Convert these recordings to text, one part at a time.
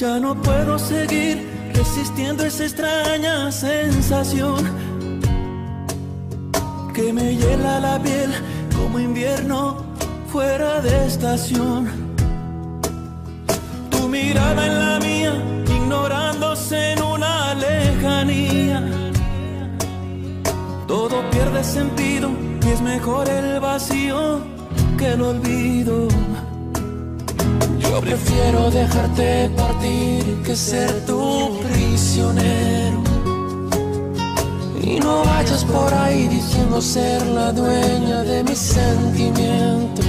Ya no puedo seguir resistiendo esa extraña sensación que me hiela la piel como invierno fuera de estación. Tu mirada en la mía, ignorándose en una lejanía. Todo pierde sentido y es mejor el vacío que el olvido. Yo prefiero dejarte partir que ser tu prisionero. Y no vayas por ahí diciendo ser la dueña de mis sentimientos.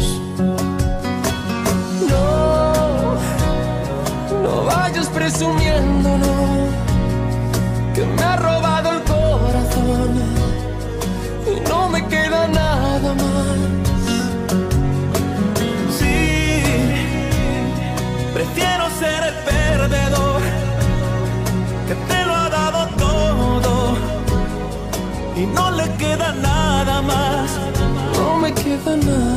No, no vayas presumiendo, no, que me ha robado el corazón y no me queda nada más. Prefiero ser el perdedor que te lo ha dado todo y no le queda nada más. No me queda nada.